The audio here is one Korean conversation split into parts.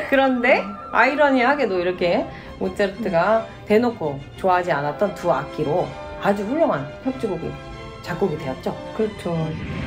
그런데 아이러니하게도 이렇게 모차르트가 대놓고 좋아하지 않았던 두 악기로 아주 훌륭한 협주곡이 작곡이 되었죠. 그렇죠.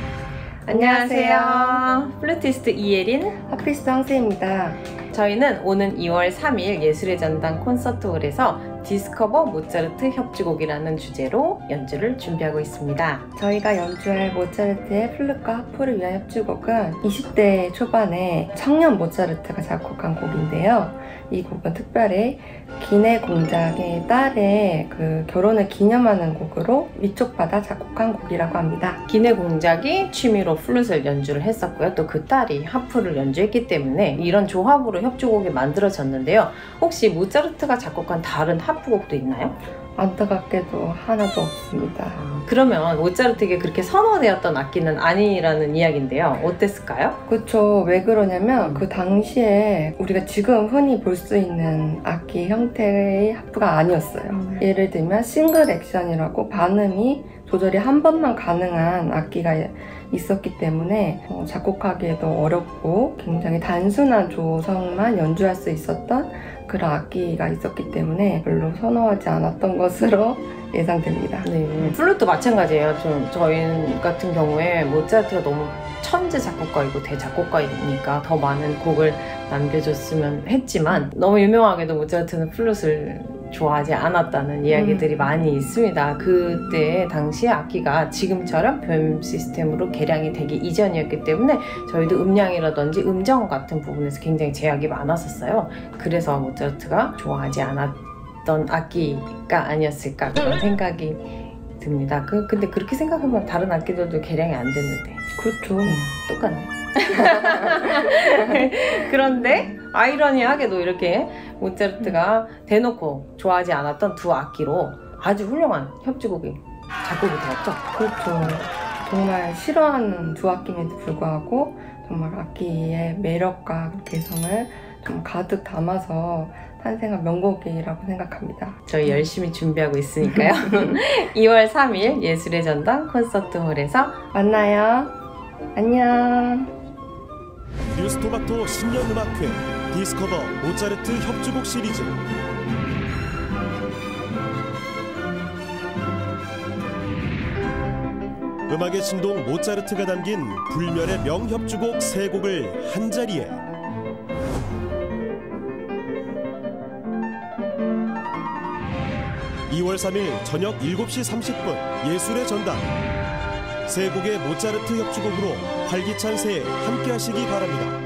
안녕하세요. 플루티스트 이예린, 하피스트 황세입니다. 저희는 오는 2월 3일 예술의 전당 콘서트홀에서 디스커버 모차르트 협주곡이라는 주제로 연주를 준비하고 있습니다. 저희가 연주할 모차르트의 플룻과 하프를 위한 협주곡은 20대 초반에 청년 모차르트가 작곡한 곡인데요. 이 곡은 특별히 기내 공작의 딸의 결혼을 기념하는 곡으로 위촉받아 작곡한 곡이라고 합니다. 기내 공작이 취미로 플룻을 연주를 했었고요. 또 그 딸이 하프를 연주했기 때문에 이런 조합으로 협주곡이 만들어졌는데요. 혹시 모차르트가 작곡한 다른 하프곡도 있나요? 안타깝게도 하나도 없습니다. 그러면 모차르트에게 그렇게 선호되었던 악기는 아니라는 이야기인데요. 어땠을까요? 그렇죠. 왜 그러냐면 그 당시에 우리가 지금 흔히 볼 수 있는 악기 형태의 하프가 아니었어요. 예를 들면 싱글 액션이라고 반음이 조절이 한 번만 가능한 악기가 있었기 때문에 작곡하기에도 어렵고 굉장히 단순한 조성만 연주할 수 있었던 그런 악기가 있었기 때문에 별로 선호하지 않았던 것으로 예상됩니다. 네, 플룻도 마찬가지예요. 저희 같은 경우에 모차르트가 너무 천재 작곡가이고 대작곡가이니까 더 많은 곡을 남겨줬으면 했지만 너무 유명하게도 모차르트는 플룻을 좋아하지 않았다는 이야기들이 많이 있습니다. 그때 당시 악기가 지금처럼 뱀 시스템으로 개량이 되기 이전이었기 때문에 저희도 음량이라든지 음정 같은 부분에서 굉장히 제약이 많았었어요. 그래서 모차르트가 좋아하지 않았던 악기가 아니었을까 그런 생각이 듭니다. 근데 그렇게 생각하면 다른 악기들도 개량이 안 됐는데. 그렇죠. 똑같네. 그런데 아이러니하게도 이렇게 모차르트가 대놓고 좋아하지 않았던 두 악기로 아주 훌륭한 협주곡이 작곡이 되었죠. 그렇죠. 정말 싫어하는 두 악기임에도 불구하고 정말 악기의 매력과 개성을 좀 가득 담아서 탄생한 명곡이라고 생각합니다. 저희 열심히 준비하고 있으니까요. 2월 3일 예술의 전당 콘서트홀에서 만나요. 안녕. 뉴스토마토 신년음악회 디스커버 모차르트 협주곡 시리즈. 음악의 진동 모차르트가 담긴 불멸의 명협주곡 3곡을 한자리에. (2월 3일) 저녁 7시 30분 예술의 전당. 3곡의 모차르트 협주곡으로 활기찬 새해 함께 하시기 바랍니다.